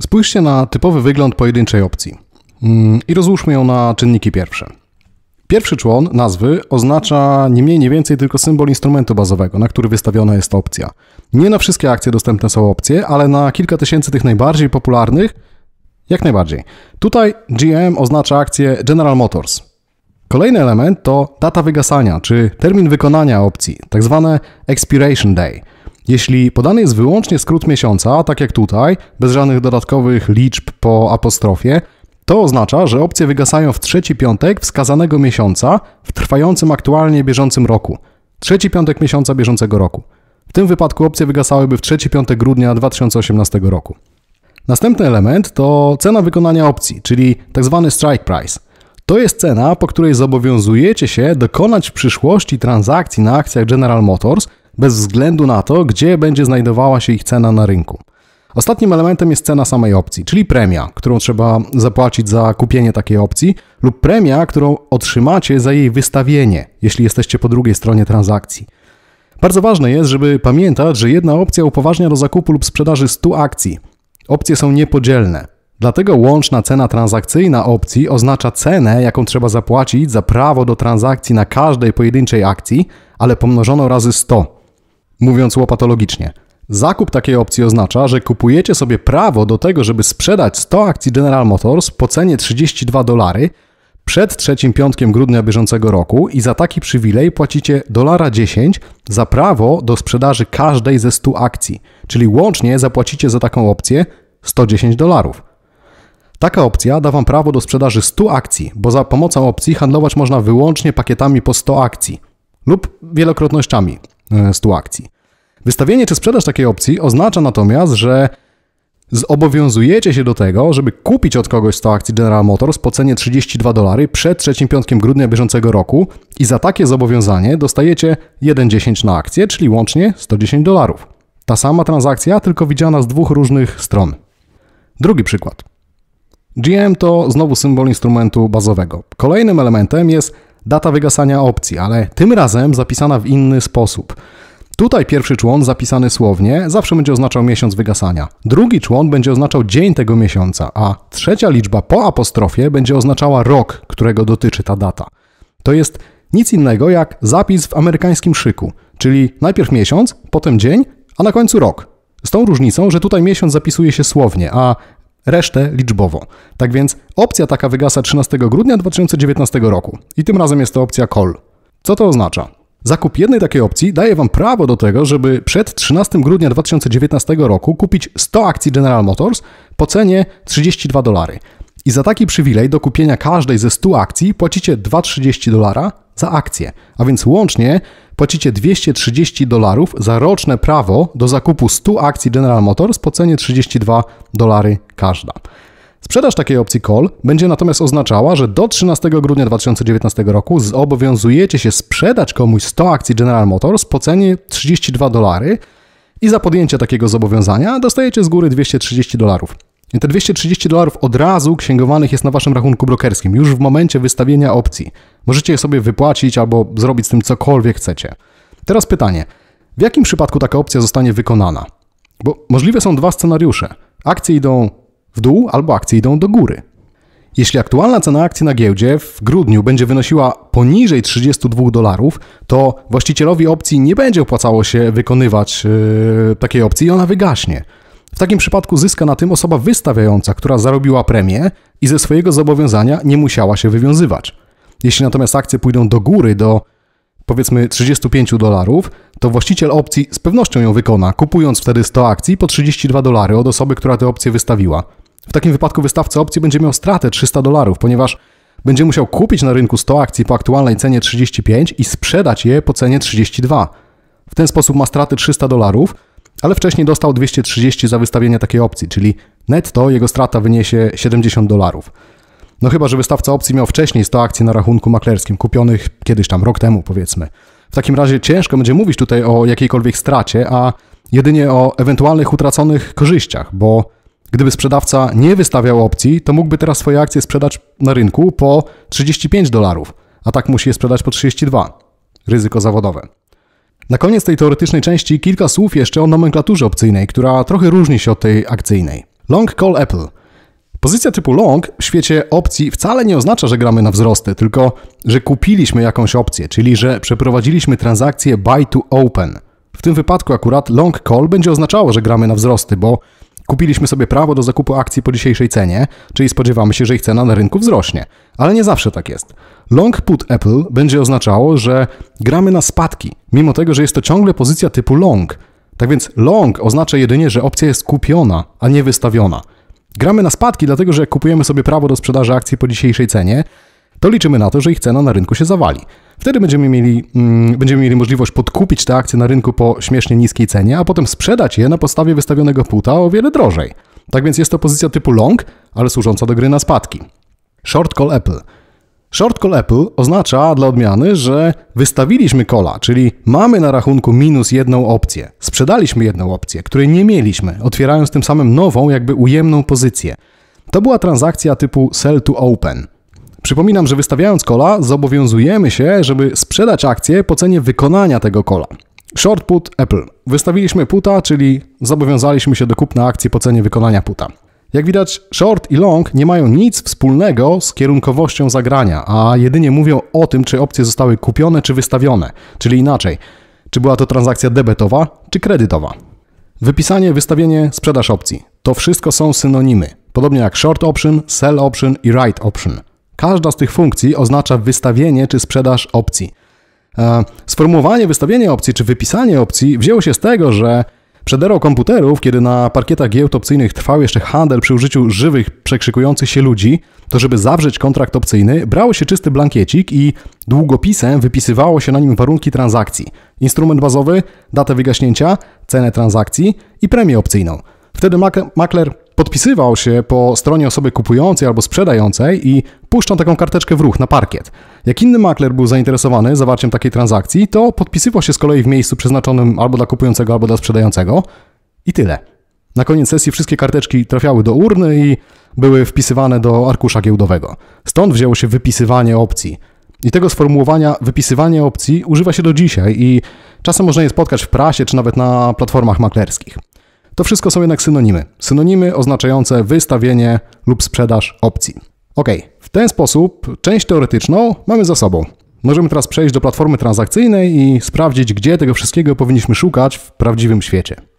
Spójrzcie na typowy wygląd pojedynczej opcji i rozłóżmy ją na czynniki pierwsze. Pierwszy człon nazwy oznacza nie mniej, nie więcej tylko symbol instrumentu bazowego, na który wystawiona jest opcja. Nie na wszystkie akcje dostępne są opcje, ale na kilka tysięcy tych najbardziej popularnych jak najbardziej. Tutaj GM oznacza akcję General Motors. Kolejny element to data wygasania, czy termin wykonania opcji, tak zwane expiration day. Jeśli podany jest wyłącznie skrót miesiąca, tak jak tutaj, bez żadnych dodatkowych liczb po apostrofie, to oznacza, że opcje wygasają w trzeci piątek wskazanego miesiąca w trwającym aktualnie bieżącym roku. Trzeci piątek miesiąca bieżącego roku. W tym wypadku opcje wygasałyby w trzeci piątek grudnia 2018 roku. Następny element to cena wykonania opcji, czyli tzw. strike price. To jest cena, po której zobowiązujecie się dokonać w przyszłości transakcji na akcjach General Motors bez względu na to, gdzie będzie znajdowała się ich cena na rynku. Ostatnim elementem jest cena samej opcji, czyli premia, którą trzeba zapłacić za kupienie takiej opcji lub premia, którą otrzymacie za jej wystawienie, jeśli jesteście po drugiej stronie transakcji. Bardzo ważne jest, żeby pamiętać, że jedna opcja upoważnia do zakupu lub sprzedaży 100 akcji. Opcje są niepodzielne. Dlatego łączna cena transakcyjna opcji oznacza cenę, jaką trzeba zapłacić za prawo do transakcji na każdej pojedynczej akcji, ale pomnożono razy 100. Mówiąc łopatologicznie, zakup takiej opcji oznacza, że kupujecie sobie prawo do tego, żeby sprzedać 100 akcji General Motors po cenie $32 przed trzecim piątkiem grudnia bieżącego roku i za taki przywilej płacicie $10 za prawo do sprzedaży każdej ze 100 akcji, czyli łącznie zapłacicie za taką opcję $110. Taka opcja da Wam prawo do sprzedaży 100 akcji, bo za pomocą opcji handlować można wyłącznie pakietami po 100 akcji lub wielokrotnościami 100 akcji. Wystawienie czy sprzedaż takiej opcji oznacza natomiast, że zobowiązujecie się do tego, żeby kupić od kogoś 100 akcji General Motors po cenie $32 przed trzecim piątkiem grudnia bieżącego roku i za takie zobowiązanie dostajecie 1,10 na akcję, czyli łącznie $110. Ta sama transakcja, tylko widziana z dwóch różnych stron. Drugi przykład. GM to znowu symbol instrumentu bazowego. Kolejnym elementem jest data wygasania opcji, ale tym razem zapisana w inny sposób. Tutaj pierwszy człon zapisany słownie zawsze będzie oznaczał miesiąc wygasania. Drugi człon będzie oznaczał dzień tego miesiąca, a trzecia liczba po apostrofie będzie oznaczała rok, którego dotyczy ta data. To jest nic innego jak zapis w amerykańskim szyku, czyli najpierw miesiąc, potem dzień, a na końcu rok. Z tą różnicą, że tutaj miesiąc zapisuje się słownie, a resztę liczbowo. Tak więc opcja taka wygasa 13 grudnia 2019 roku i tym razem jest to opcja call. Co to oznacza? Zakup jednej takiej opcji daje Wam prawo do tego, żeby przed 13 grudnia 2019 roku kupić 100 akcji General Motors po cenie $32. I za taki przywilej do kupienia każdej ze 100 akcji płacicie $2,30 za akcję, a więc łącznie płacicie $230 za roczne prawo do zakupu 100 akcji General Motors po cenie $32 każda. Sprzedaż takiej opcji call będzie natomiast oznaczała, że do 13 grudnia 2019 roku zobowiązujecie się sprzedać komuś 100 akcji General Motors po cenie $32 i za podjęcie takiego zobowiązania dostajecie z góry $230. I te $230 od razu księgowanych jest na Waszym rachunku brokerskim, już w momencie wystawienia opcji. Możecie je sobie wypłacić albo zrobić z tym cokolwiek chcecie. Teraz pytanie, w jakim przypadku taka opcja zostanie wykonana? Bo możliwe są dwa scenariusze. Akcje idą w dół albo akcje idą do góry. Jeśli aktualna cena akcji na giełdzie w grudniu będzie wynosiła poniżej $32, to właścicielowi opcji nie będzie opłacało się wykonywać takiej opcji i ona wygaśnie. W takim przypadku zyska na tym osoba wystawiająca, która zarobiła premię i ze swojego zobowiązania nie musiała się wywiązywać. Jeśli natomiast akcje pójdą do góry do powiedzmy $35, to właściciel opcji z pewnością ją wykona, kupując wtedy 100 akcji po $32 od osoby, która tę opcję wystawiła. W takim wypadku wystawca opcji będzie miał stratę $300, ponieważ będzie musiał kupić na rynku 100 akcji po aktualnej cenie 35 i sprzedać je po cenie 32. W ten sposób ma stratę $300, ale wcześniej dostał 230 za wystawienie takiej opcji, czyli netto jego strata wyniesie $70. No chyba, że wystawca opcji miał wcześniej 100 akcji na rachunku maklerskim, kupionych kiedyś tam, rok temu powiedzmy. W takim razie ciężko będzie mówić tutaj o jakiejkolwiek stracie, a jedynie o ewentualnych utraconych korzyściach, bo gdyby sprzedawca nie wystawiał opcji, to mógłby teraz swoje akcje sprzedać na rynku po $35, a tak musi je sprzedać po 32. Ryzyko zawodowe. Na koniec tej teoretycznej części kilka słów jeszcze o nomenklaturze opcyjnej, która trochę różni się od tej akcyjnej. Long call Apple. Pozycja typu long w świecie opcji wcale nie oznacza, że gramy na wzrosty, tylko że kupiliśmy jakąś opcję, czyli że przeprowadziliśmy transakcję buy to open. W tym wypadku akurat long call będzie oznaczało, że gramy na wzrosty, bo kupiliśmy sobie prawo do zakupu akcji po dzisiejszej cenie, czyli spodziewamy się, że ich cena na rynku wzrośnie. Ale nie zawsze tak jest. Long put Apple będzie oznaczało, że gramy na spadki, mimo tego, że jest to ciągle pozycja typu long. Tak więc long oznacza jedynie, że opcja jest kupiona, a nie wystawiona. Gramy na spadki, dlatego że jak kupujemy sobie prawo do sprzedaży akcji po dzisiejszej cenie, to liczymy na to, że ich cena na rynku się zawali. Wtedy będziemy mieli możliwość podkupić te akcje na rynku po śmiesznie niskiej cenie, a potem sprzedać je na podstawie wystawionego puta o wiele drożej. Tak więc jest to pozycja typu long, ale służąca do gry na spadki. Short call Apple. Short call Apple oznacza dla odmiany, że wystawiliśmy calla, czyli mamy na rachunku minus jedną opcję. Sprzedaliśmy jedną opcję, której nie mieliśmy, otwierając tym samym nową, jakby ujemną pozycję. To była transakcja typu sell to open. Przypominam, że wystawiając calla zobowiązujemy się, żeby sprzedać akcję po cenie wykonania tego calla. Short put Apple. Wystawiliśmy puta, czyli zobowiązaliśmy się do kupna akcji po cenie wykonania puta. Jak widać, short i long nie mają nic wspólnego z kierunkowością zagrania, a jedynie mówią o tym, czy opcje zostały kupione czy wystawione, czyli inaczej, czy była to transakcja debetowa czy kredytowa. Wypisanie, wystawienie, sprzedaż opcji. To wszystko są synonimy, podobnie jak short option, sell option i write option. Każda z tych funkcji oznacza wystawienie czy sprzedaż opcji. Sformułowanie wystawienie opcji czy wypisanie opcji wzięło się z tego, że przed erą komputerów, kiedy na parkietach giełd opcyjnych trwał jeszcze handel przy użyciu żywych, przekrzykujących się ludzi, to żeby zawrzeć kontrakt opcyjny, brało się czysty blankiecik i długopisem wypisywało się na nim warunki transakcji. Instrument bazowy, datę wygaśnięcia, cenę transakcji i premię opcyjną. Wtedy makler podpisywał się po stronie osoby kupującej albo sprzedającej i puszczał taką karteczkę w ruch na parkiet. Jak inny makler był zainteresowany zawarciem takiej transakcji, to podpisywał się z kolei w miejscu przeznaczonym albo dla kupującego, albo dla sprzedającego i tyle. Na koniec sesji wszystkie karteczki trafiały do urny i były wpisywane do arkusza giełdowego. Stąd wzięło się wypisywanie opcji. I tego sformułowania wypisywanie opcji używa się do dzisiaj i czasem można je spotkać w prasie czy nawet na platformach maklerskich. To wszystko są jednak synonimy. Synonimy oznaczające wystawienie lub sprzedaż opcji. Ok, w ten sposób część teoretyczną mamy za sobą. Możemy teraz przejść do platformy transakcyjnej i sprawdzić, gdzie tego wszystkiego powinniśmy szukać w prawdziwym świecie.